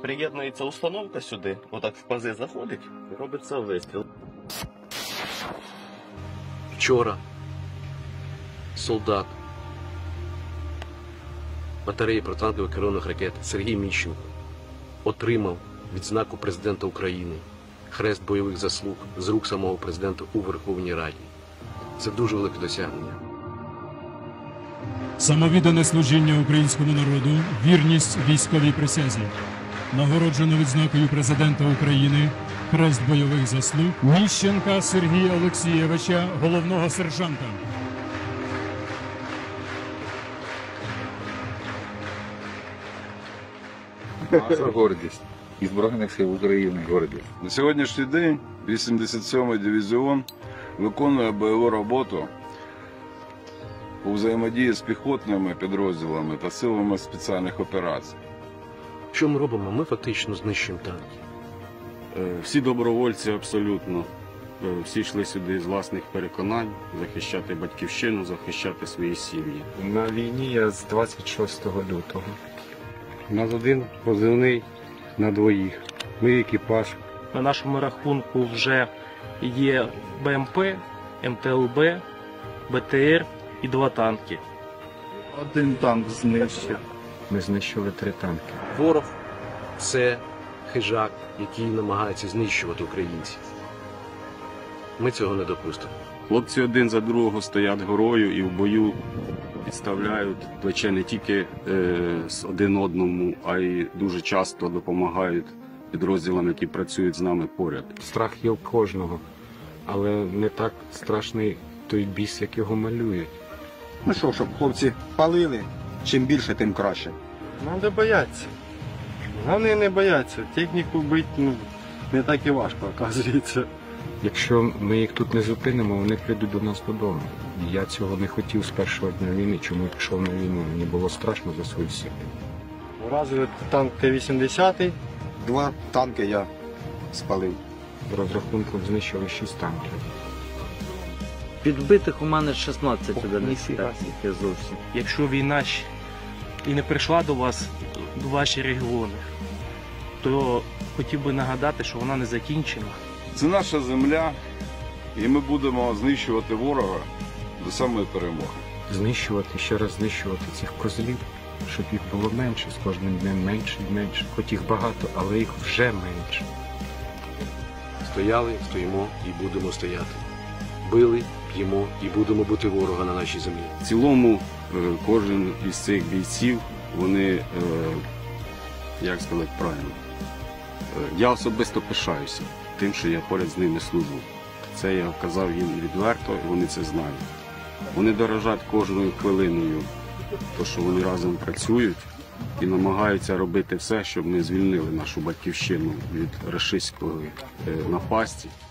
Приєднується установка сюди, отак в пази заходить, робиться вистріл. Вчора солдат батареї протитанкових керованих ракет Сергій Міщенко отримав відзнаку президента України, хрест бойових заслуг з рук самого президента у Верховній Раді. Це дуже велике досягнення. Самовіддане служіння українському народу, вірність військовій присязі. Нагороджено відзнакою президента України, хрест бойових заслуг Міщенка Сергія Олексійовича, головного сержанта. Наша гордість і Збройних сил України гордість. На сьогоднішній день 87-й дивізіон виконує бойову роботу у взаємодії з піхотними підрозділами та силами спеціальних операцій. Що ми робимо? Ми фактично знищуємо танки. Всі добровольці абсолютно, всі йшли сюди з власних переконань, захищати батьківщину, захищати свої сім'ї. На війні я з 26 лютого. У нас один позивний на двоїх. Ми екіпаж. На нашому рахунку вже є БМП, МТЛБ, БТР і 2 танки. Один танк знищив. Ми знищили 3 танки. Ворог – це хижак, який намагається знищувати українців. Ми цього не допустимо. Хлопці один за другого стоять горою і в бою підставляють плече не тільки один одному, а й дуже часто допомагають підрозділам, які працюють з нами поряд. Страх є у кожного, але не так страшний той біс, як його малюють. Ну що, щоб хлопці палили, чим більше, тим краще. Треба боятися. Головне не бояться. Техніку бити не так і важко, оказується. Якщо ми їх тут не зупинимо, вони прийдуть до нас додому. І я цього не хотів з першого дня війни. Чому я пішов на війну? Мені було страшно за свою сім'ю. Вразили танк Т-80. 2 танки я спалив. В розрахунку знищили 6 танків. Підбитих у мене 16 одиниць зовсім. Якщо війна і не прийшла до вас, до ваші регіони, то хотів би нагадати, що вона не закінчена. Це наша земля, і ми будемо знищувати ворога до самої перемоги. Знищувати, ще раз знищувати цих козлів, щоб їх було менше, з кожним днем менше і менше. Хоч їх багато, але їх вже менше. Стояли, стоїмо і будемо стояти. Били, б'ємо і будемо бити ворога на нашій землі. В цілому кожен із цих бійців, вони, як сказати правильно, я особисто пишаюся тим, що я поряд з ними служу. Це я казав їм відверто, і вони це знають. Вони дорожать кожною хвилиною, то що вони разом працюють і намагаються робити все, щоб ми звільнили нашу батьківщину від рашистської напасті.